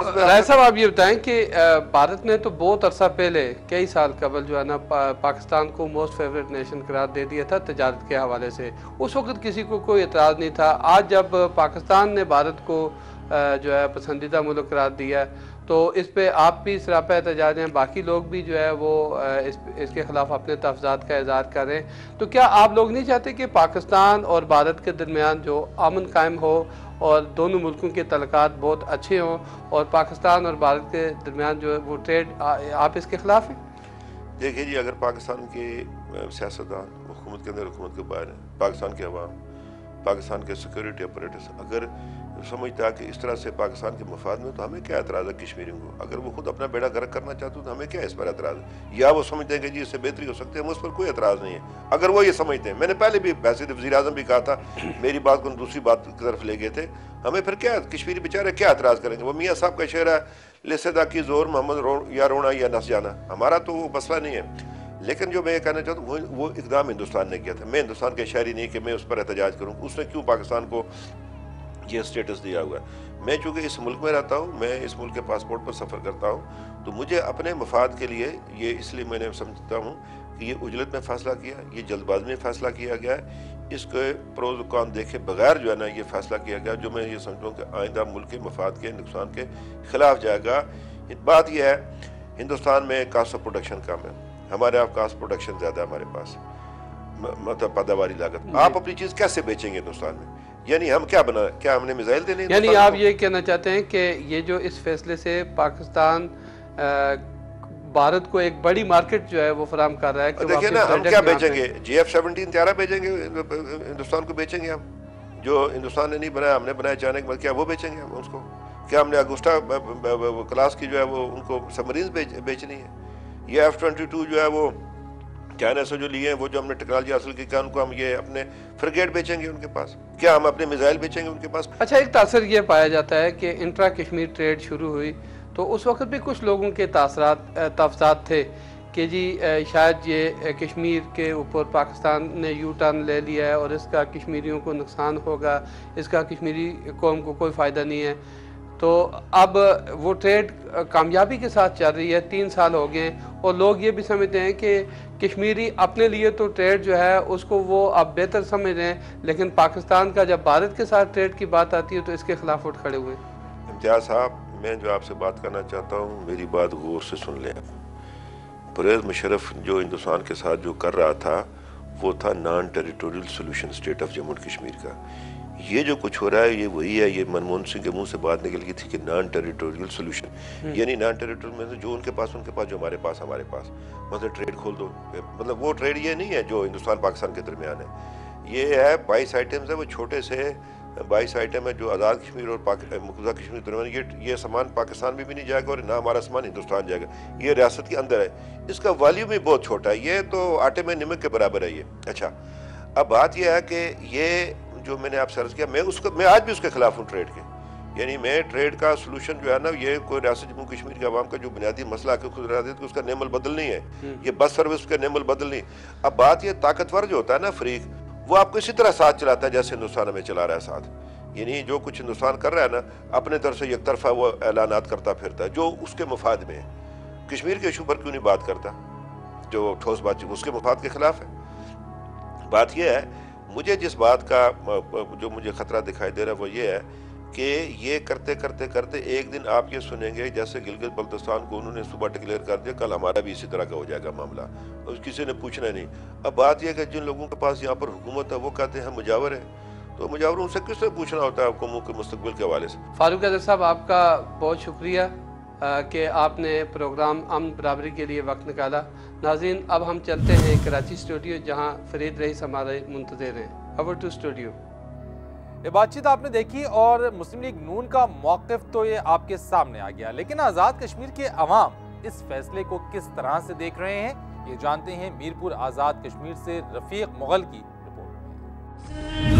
राय साहब आप ये बताएं कि भारत ने तो बहुत अरसा पहले कई साल कबल जो है ना पाकिस्तान को मोस्ट फेवरेट नेशन करार दे दिया था तजारत के हवाले से। उस वक्त किसी को कोई एतराज़ नहीं था। आज जब पाकिस्तान ने भारत को जो है पसंदीदा मुल्क करार दिया है तो इस पे आप भी सरापा एहतजाज हैं, बाकी लोग भी जो है वो इसके ख़िलाफ़ अपने तहफ़्ज़ात का इज़हार कर रहे हैं। तो क्या आप लोग नहीं चाहते कि पाकिस्तान और भारत के दरमियान जो अमन कायम हो और दोनों मुल्कों के तल्लुकात बहुत अच्छे हों और पाकिस्तान और भारत के दरमियान जो है वो ट्रेड, आप इसके ख़िलाफ़ हैं? देखिए जी, अगर पाकिस्तान के सियासतदान हुकूमत के अंदर हुकूमत के बाहर हैं, पाकिस्तान के अवाम, पाकिस्तान के सिक्योरिटी अपरेटर्स अगर समझता है कि इस तरह से पाकिस्तान के मफाद में, तो हमें क्या एतराज़ है कश्मीरियों को? अगर वो खुद अपना बेड़ा गर्क करना चाहते हो तो हमें क्या इस पर एतराज़ है? या वो समझते हैं कि जी इससे बेहतरी हो सकती है, हमें उस पर कोई एतराज़ नहीं है। अगर वो ये समझते हैं, मैंने पहले भी वैसे वज़ीर आज़म भी कहा था, मेरी बात को दूसरी बात की तरफ ले गए थे, हमें फिर क्या कश्मीरी बेचारे क्या एतराज़ करेंगे? वो मियाँ साहब का शेर है, लिसदा की जोर मोहम्मद या रोना या नस जाना, हमारा तो वो मसला नहीं है। लेकिन जो मैं ये कहना चाहता हूँ वो इक़दाम हिंदुस्तान ने किया था। मैं हिंदुस्तान के शहरी नहीं कि मैं उस पर एहतजाज करूँ, उसने क्यों पाकिस्तान को ये स्टेटस दिया हुआ है। मैं चूँकि इस मुल्क में रहता हूँ, मैं इस मुल्क के पासपोर्ट पर सफ़र करता हूँ, तो मुझे अपने मफाद के लिए ये इसलिए मैंने समझता हूँ कि ये उजलत में फ़ैसला किया, ये जल्दबाजी में फ़ैसला किया गया है। इसके प्रोज़ कॉन देखे बगैर जो है ना ये फ़ैसला किया गया, जो मैं ये समझता हूँ कि आइंदा मुल्क के मफाद के नुकसान के ख़िलाफ़ जाएगा। बात यह है, हिंदुस्तान में कास्ट ऑफ प्रोडक्शन कम है, हमारे यहाँ कास्ट प्रोडक्शन ज़्यादा है हमारे पास, मतलब पैदावारी लागत। आप अपनी चीज़ कैसे बेचेंगे हिंदुस्तान में? यानी हम क्या हमने मिसाइल देने? यानी आप ये कहना चाहते हैं कि ये जो इस फैसले से पाकिस्तान भारत को एक बड़ी मार्केट जो है वो फराहम कर रहा है कि देखिए ना, हम क्या बेचेंगे? GF-17 तैयारा भेजेंगे हिंदुस्तान को, बेचेंगे हम? जो हिंदुस्तान ने नहीं बनाया, हमने बनाया चाइना के बाद, क्या वो बेचेंगे हम उसको? क्या हमने अगुस्टा क्लास की जो है वो उनको सबमरीन बेचनी है? ये F-22 जो है वो चाइना से जो लिए हैं, वो जो हमने टेक्नोलॉजी हासिल की, क्या उनको हम ये अपने फ्रिगेट बेचेंगे उनके पास? क्या हम अपने मिसाइल बेचेंगे उनके पास? अच्छा, एक तासर ये पाया जाता है कि इंट्रा कश्मीर ट्रेड शुरू हुई तो उस वक्त भी कुछ लोगों के तहफ़्ज़ात थे कि जी शायद ये कश्मीर के ऊपर पाकिस्तान ने यू टर्न ले लिया है और इसका कश्मीरियों को नुकसान होगा, इसका कश्मीरी कौम को कोई फ़ायदा नहीं है। तो अब वो ट्रेड कामयाबी के साथ चल रही है, 3 साल हो गए और लोग ये भी समझते हैं कि कश्मीरी अपने लिए तो ट्रेड जो है उसको वो अब बेहतर समझ रहे हैं, लेकिन पाकिस्तान का जब भारत के साथ ट्रेड की बात आती है तो इसके खिलाफ उठ खड़े हुए। इम्तियाज़ साहब, मैं जो आपसे बात करना चाहता हूँ, मेरी बात गौर से सुन लें। परवेज़ मुशर्रफ जो हिंदुस्तान के साथ जो कर रहा था वो था non territorial solution state of Jammu and Kashmir का। ये जो कुछ हो रहा है ये वही है, ये मनमोहन सिंह के मुंह से बात निकल गई थी कि नॉन टेरिटोरियल सोल्यूशन, यानी नॉन टेरिटोरियल में जो उनके पास, जो हमारे पास, मतलब ट्रेड खोल दो। मतलब वो ट्रेड ये नहीं है जो हिंदुस्तान पाकिस्तान के दरमियान है, ये है 22 आइटम्स है, वो छोटे से 22 आइटम है जो आज़ाद कश्मीर और मकबूजा कश्मीर के दरमियान। ये सामान पाकिस्तान में भी नहीं जाएगा और ना हमारा सामान हिंदुस्तान जाएगा, ये रियासत के अंदर है। इसका वॉल्यूम भी बहुत छोटा है, ये तो आटे में नमक के बराबर है ये। अच्छा, अब बात यह है कि ये जो मैंने आपसे अर्ज किया, मैं आज भी उसके खिलाफ हूँ ट्रेड के। यानी मैं ट्रेड का सोल्यूशन जो है ना, ये कोई रियासत जम्मू कश्मीर के अवाम का जो बुनियादी मसला है खुद रियासत का, उसका नेमल बदल नहीं है, ये बस सर्विस का नेमल बदल नहीं। अब बात ये ताकतवर जो होता है ना फरीक, वो आपको इसी तरह साथ चलाता है जैसे हिंदुस्तान हमें चला रहा है साथ। यानी जो कुछ हिंदुस्तान कर रहा है ना, अपने तरफ से एक तरफा वो ऐलानात करता फिरता है जो उसके मफाद में है। कश्मीर के इशू पर क्यों नहीं बात करता? जो ठोस बात उसके मफाद के खिलाफ है। बात यह है, मुझे जिस बात का जो मुझे ख़तरा दिखाई दे रहा है वो ये है कि ये करते करते करते एक दिन आप ये सुनेंगे जैसे गिलगित बल्तिस्तान को उन्होंने सुबह डिक्लेयर कर दिया, कल हमारा भी इसी तरह का हो जाएगा मामला, और किसी ने पूछना नहीं। अब बात यह है कि जिन लोगों के पास यहाँ पर हुकूमत है वो कहते हैं मुजावर है, तो मुजावरों से किससे पूछना होता है आपको मुल्क के मुस्तकबिल के हवाले से। फारूक हैदर साहब, आपका बहुत शुक्रिया कि आपने प्रोग्राम अमन बराबरी के लिए वक्त निकाला। नाज़रीन, अब हम चलते हैं कराची स्टूडियो जहां फरीद रईस हमारे मुंतज़िर हैं। Over to studio. ये बातचीत आपने देखी और मुस्लिम लीग नून का मौक़िफ़ तो ये आपके सामने आ गया, लेकिन आज़ाद कश्मीर के अवाम इस फैसले को किस तरह से देख रहे हैं, ये जानते हैं मीरपुर आज़ाद कश्मीर से रफ़ीक मुग़ल की रिपोर्ट।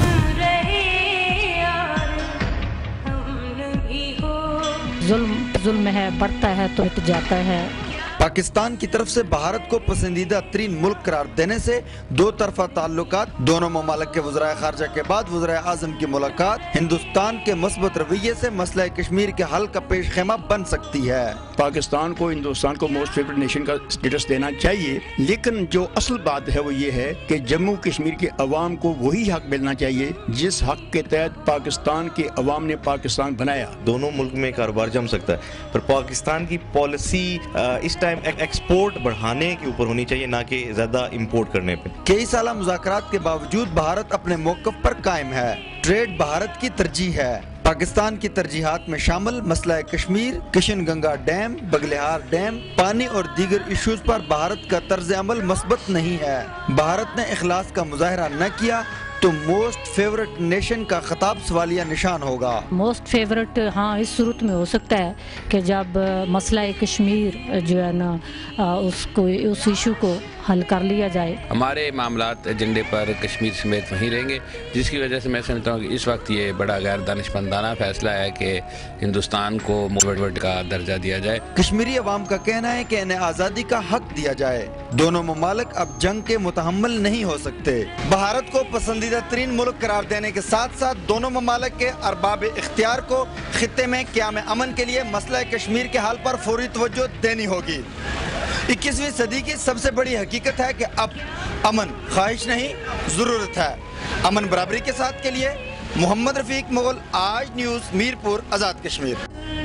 जुल्म है, बढ़ता है तो मिट जाता है, पाकिस्तान की तरफ से भारत को पसंदीदा तरीन मुल्क करार देने से दो तरफा ताल्लुकात, दोनों ममालिक के वज़राए ख़ारजा के बाद वज़राए आज़म की मुलाकात हिंदुस्तान के मस्बत रवैये से मसला कश्मीर के हल का पेश खेमा बन सकती है। पाकिस्तान को हिंदुस्तान को मोस्ट फेवरेट नेशन का स्टेटस देना चाहिए, लेकिन जो असल बात है वो ये है कि जम्मू कश्मीर के अवाम को वही हक मिलना चाहिए जिस हक के तहत पाकिस्तान के अवाम ने पाकिस्तान बनाया। दोनों मुल्क में कारोबार जम सकता है, पर पाकिस्तान की पॉलिसी इस टाइम एक्सपोर्ट बढ़ाने के ऊपर होनी चाहिए, ना कि ज्यादा इंपोर्ट करने पे। कई साल मुज़ाकरात के बावजूद भारत अपने मौक़िफ़ पर कायम है। ट्रेड भारत की तरजीह है। पाकिस्तान की तरजीहात में शामिल मसला कश्मीर, किशन गंगा डैम, बगलिहार डैम, पानी और दीगर इशूज पर भारत का तर्ज अमल मस्बत नहीं है। भारत ने इखलास का मुजाहरा न किया तो मोस्ट फेवरेट नेशन का खिताब सवालिया निशान होगा। मोस्ट फेवरेट हाँ इस सूरत में हो सकता है कि जब मसला कश्मीर जो है ना उस इशू को हल कर लिया जाए। हमारे मामलात एजेंडे पर कश्मीर समेत वहीं रहेंगे, जिसकी वजह से मैं समझता हूँ कि इस वक्त ये बड़ा गैर दानिशमंदाना फैसला है कि हिंदुस्तान को वर्ल्ड का दर्जा दिया जाए। कश्मीरी अवाम का कहना है कि इन्हें आज़ादी का हक दिया जाए। दोनों ममालिक अब जंग के मुतहम्मिल नहीं हो सकते। भारत को पसंदीदा तरीन मुल्क करार देने के साथ साथ दोनों ममालिक के अरबाब इख्तियार को खित्ते में क़याम अमन के लिए मसला कश्मीर के हाल पर फौरी तवज्जो देनी होगी। 21वीं सदी की सबसे बड़ी हकीकत है कि अब अमन ख्वाहिश नहीं ज़रूरत है। अमन बराबरी के साथ के लिए मोहम्मद रफीक मुगल, आज न्यूज़, मीरपुर, आज़ाद कश्मीर।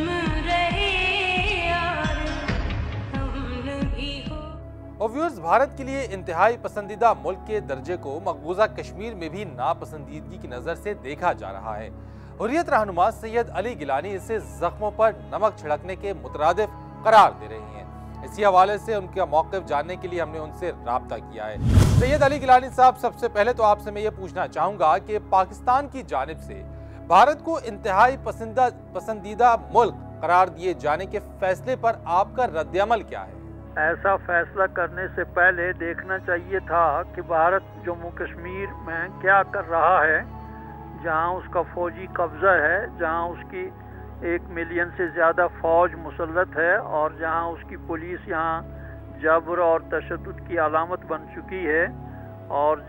और व्यूअर्स, भारत के लिए इंतहाई पसंदीदा मुल्क के दर्जे को मकबूजा कश्मीर में भी नापसंदीदगी की नज़र से देखा जा रहा है। हुर्रियत रहनुमा सैयद अली गिलानी इसे जख्मों पर नमक छिड़कने के मुतरादिफ करार दे रही हैं। इसी हवाले से उनका मौक़िफ़ जानने के लिए हमने उनसे राब्ता किया है। सैयद अली गिलानी साहब, सबसे पहले तो आपसे मैं ये पूछना चाहूँगा कि पाकिस्तान की जानिब से भारत को इंतहाई पसंदीदा मुल्क करार दिए जाने के फैसले पर आपका रद्द-ए-अमल क्या है? ऐसा फैसला करने से पहले देखना चाहिए था कि भारत जम्मू कश्मीर में क्या कर रहा है, जहाँ उसका फौजी कब्जा है, जहाँ उसकी 1 मिलियन से ज़्यादा फ़ौज मुसल्लत है और जहाँ उसकी पुलिस यहाँ जबर और तशद्दुद की अलामत बन चुकी है, और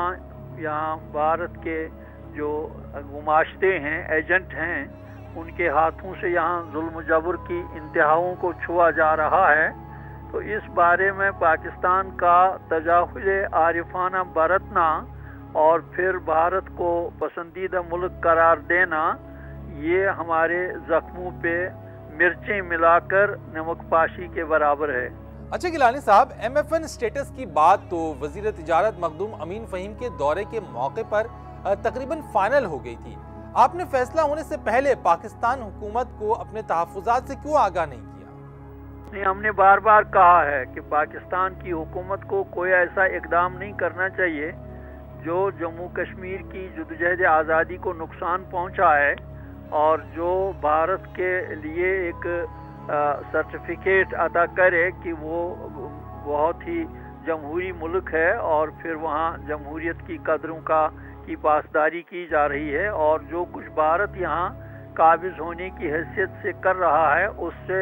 यहाँ भारत के जो गुमाश्ते हैं, एजेंट हैं, उनके हाथों से यहाँ जुल्म जबर की इंतहाओं को छुआ जा रहा है। तो इस बारे में पाकिस्तान का तजाहुल आरिफाना बरतना और फिर भारत को पसंदीदा मुल्क करार देना, ये हमारे जख्मों पे मिर्चें मिलाकर नमकपाशी के बराबर है। अच्छा गिलानी साहब, MFN स्टेटस की बात तो वजीर तिजारत मखदूम अमीन फ़हीम के दौरे के मौके पर तकरीबन फाइनल हो गई थी। आपने फैसला होने से पहले पाकिस्तान हुकूमत को अपने तहफ़्फ़ुज़ात से क्यों आगाह नहीं किया? नहीं, हमने बार बार कहा है कि पाकिस्तान की हुकूमत को कोई ऐसा इकदाम नहीं करना चाहिए जो जम्मू कश्मीर की जद्दोजहद आज़ादी को नुकसान पहुँचाए और जो भारत के लिए एक सर्टिफिकेट अदा करे कि वो बहुत ही जमहूरी मुल्क है और फिर वहाँ जमहूरियत की कदरों की पासदारी की जा रही है, और जो कुछ भारत यहाँ काबिज होने की हैसियत से कर रहा है उससे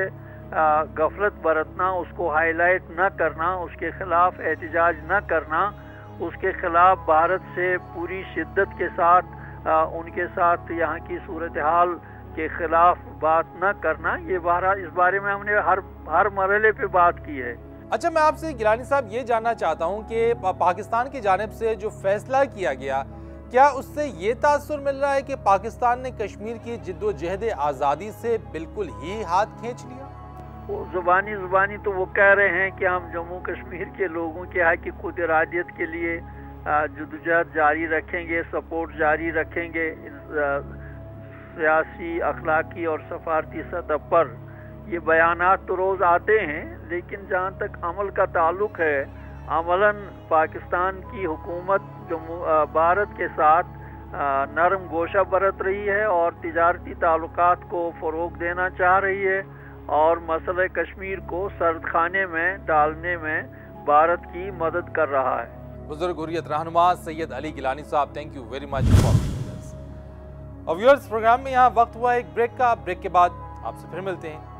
गफलत बरतना, उसको हाईलाइट न करना, उसके खिलाफ एहतजाज न करना, उसके खिलाफ भारत से पूरी शिद्दत के साथ उनके साथ यहाँ की सूरत हाल के खिलाफ बात न करना, इस बारे में हमने हर मरहले पे बात की है। अच्छा, मैं आपसे गिलानी साहब ये जानना चाहता हूँ कि पाकिस्तान की जानिब से जो फैसला किया गया, क्या उससे ये तासुर मिल रहा है कि पाकिस्तान ने कश्मीर की जिद्दोजहद आज़ादी से बिल्कुल ही हाथ खींच लिया? वो जुबानी तो वो कह रहे हैं कि हम जम्मू कश्मीर के लोगों के हक़ की खुद इरादियत के लिए जद्दोजहद जारी रखेंगे, सपोर्ट जारी रखेंगे सियासी, अखलाकी और सफारती सतह पर। ये बयानात तो रोज़ आते हैं, लेकिन जहाँ तक अमल का ताल्लुक है, अमलन पाकिस्तान की हुकूमत भारत के साथ नरम गोशा बरत रही है और तिजारती ताल्लुकात को फ़रोग़ देना चाह रही है और मसले कश्मीर को सर्द खाने में डालने में भारत की मदद कर रहा है। बुजुर्ग हुर्रियत रहनुमा Syed Ali Gilani sahab, thank you very much for this. और व्यूअर्स, प्रोग्राम में यहाँ वक्त हुआ एक ब्रेक का। ब्रेक के बाद आपसे फिर मिलते हैं।